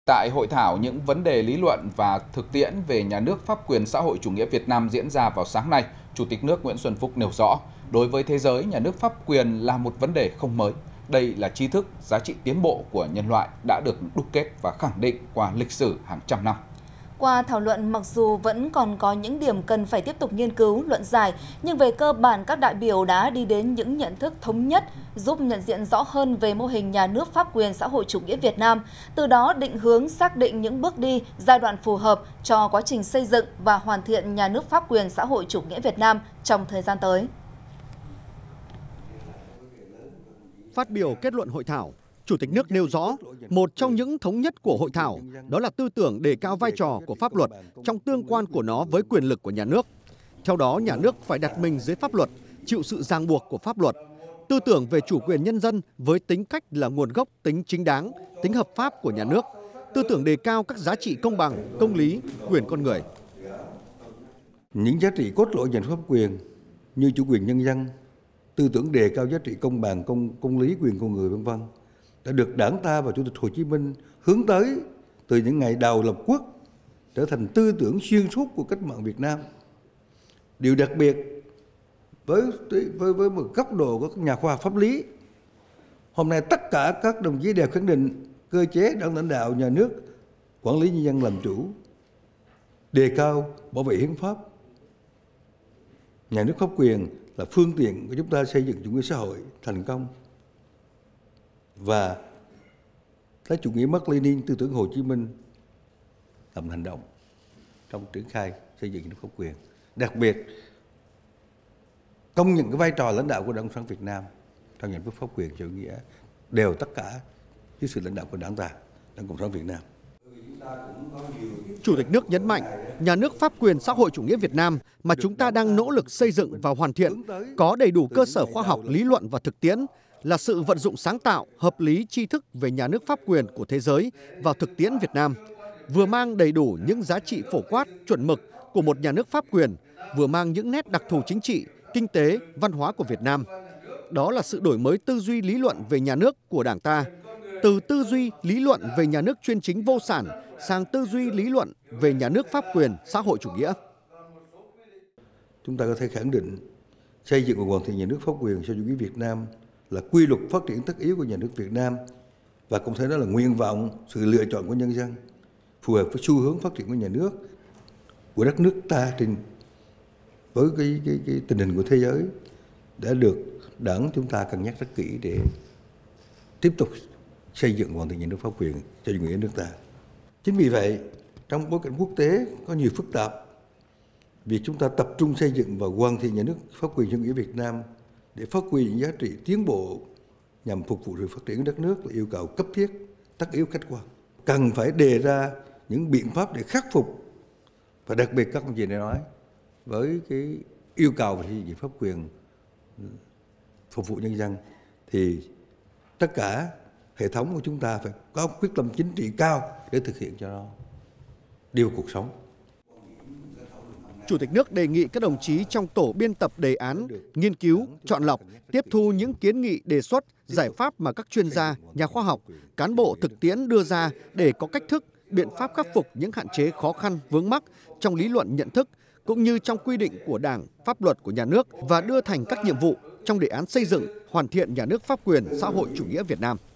Tại hội thảo, những vấn đề lý luận và thực tiễn về nhà nước pháp quyền xã hội chủ nghĩa Việt Nam diễn ra vào sáng nay, Chủ tịch nước Nguyễn Xuân Phúc nêu rõ, đối với thế giới, nhà nước pháp quyền là một vấn đề không mới. Đây là tri thức, giá trị tiến bộ của nhân loại đã được đúc kết và khẳng định qua lịch sử hàng trăm năm. Qua thảo luận, mặc dù vẫn còn có những điểm cần phải tiếp tục nghiên cứu, luận giải, nhưng về cơ bản các đại biểu đã đi đến những nhận thức thống nhất, giúp nhận diện rõ hơn về mô hình nhà nước pháp quyền xã hội chủ nghĩa Việt Nam, từ đó định hướng xác định những bước đi, giai đoạn phù hợp cho quá trình xây dựng và hoàn thiện nhà nước pháp quyền xã hội chủ nghĩa Việt Nam trong thời gian tới. Phát biểu kết luận hội thảo, Chủ tịch nước nêu rõ, một trong những thống nhất của hội thảo đó là tư tưởng đề cao vai trò của pháp luật trong tương quan của nó với quyền lực của nhà nước. Theo đó, nhà nước phải đặt mình dưới pháp luật, chịu sự ràng buộc của pháp luật. Tư tưởng về chủ quyền nhân dân với tính cách là nguồn gốc tính chính đáng, tính hợp pháp của nhà nước. Tư tưởng đề cao các giá trị công bằng, công lý, quyền con người. Những giá trị cốt lõi nhà nước pháp quyền như chủ quyền nhân dân, tư tưởng đề cao giá trị công bằng, công lý, quyền con người v.v. đã được Đảng ta và Chủ tịch Hồ Chí Minh hướng tới từ những ngày đầu lập quốc, trở thành tư tưởng xuyên suốt của cách mạng Việt Nam. Điều đặc biệt với một góc độ của các nhà khoa học pháp lý, hôm nay tất cả các đồng chí đều khẳng định cơ chế đảng lãnh đạo nhà nước quản lý nhân dân làm chủ, đề cao bảo vệ hiến pháp. Nhà nước pháp quyền là phương tiện của chúng ta xây dựng chủ nghĩa xã hội thành công, và lấy chủ nghĩa Mác Lênin, tư tưởng Hồ Chí Minh làm hành động trong triển khai xây dựng nhà nước pháp quyền. Đặc biệt công nhận cái vai trò lãnh đạo của Đảng Cộng sản Việt Nam trong nhà nước pháp quyền chủ nghĩa đều tất cả dưới sự lãnh đạo của Đảng ta, Đảng Cộng sản Việt Nam. Chủ tịch nước nhấn mạnh, nhà nước pháp quyền xã hội chủ nghĩa Việt Nam mà chúng ta đang nỗ lực xây dựng và hoàn thiện có đầy đủ cơ sở khoa học, lý luận và thực tiễn, là sự vận dụng sáng tạo, hợp lý tri thức về nhà nước pháp quyền của thế giới vào thực tiễn Việt Nam, vừa mang đầy đủ những giá trị phổ quát, chuẩn mực của một nhà nước pháp quyền, vừa mang những nét đặc thù chính trị, kinh tế, văn hóa của Việt Nam. Đó là sự đổi mới tư duy lý luận về nhà nước của Đảng ta, từ tư duy lý luận về nhà nước chuyên chính vô sản sang tư duy lý luận về nhà nước pháp quyền xã hội chủ nghĩa. Chúng ta có thể khẳng định xây dựng và hoàn thiện nhà nước pháp quyền xã hội chủ nghĩa Việt Nam là quy luật phát triển tất yếu của nhà nước Việt Nam, và cũng thấy đó là nguyện vọng, sự lựa chọn của nhân dân, phù hợp với xu hướng phát triển của nhà nước, của đất nước ta với cái tình hình của thế giới, đã được Đảng chúng ta cân nhắc rất kỹ để tiếp tục xây dựng hoàn thiện nhà nước pháp quyền cho chủ nghĩa nước ta. Chính vì vậy, trong bối cảnh quốc tế có nhiều phức tạp, việc chúng ta tập trung xây dựng và hoàn thiện nhà nước pháp quyền chủ nghĩa Việt Nam để phát huy những giá trị tiến bộ nhằm phục vụ sự phát triển của đất nước là yêu cầu cấp thiết, tất yếu, khách quan. Cần phải đề ra những biện pháp để khắc phục, và đặc biệt các ông chị đã nói, với cái yêu cầu về xây dựng pháp quyền phục vụ nhân dân thì tất cả hệ thống của chúng ta phải có quyết tâm chính trị cao để thực hiện cho nó đi vào cuộc sống. Chủ tịch nước đề nghị các đồng chí trong tổ biên tập đề án, nghiên cứu, chọn lọc, tiếp thu những kiến nghị đề xuất, giải pháp mà các chuyên gia, nhà khoa học, cán bộ thực tiễn đưa ra để có cách thức, biện pháp khắc phục những hạn chế khó khăn, vướng mắc trong lý luận nhận thức, cũng như trong quy định của Đảng, pháp luật của nhà nước, và đưa thành các nhiệm vụ trong đề án xây dựng, hoàn thiện nhà nước pháp quyền xã hội chủ nghĩa Việt Nam.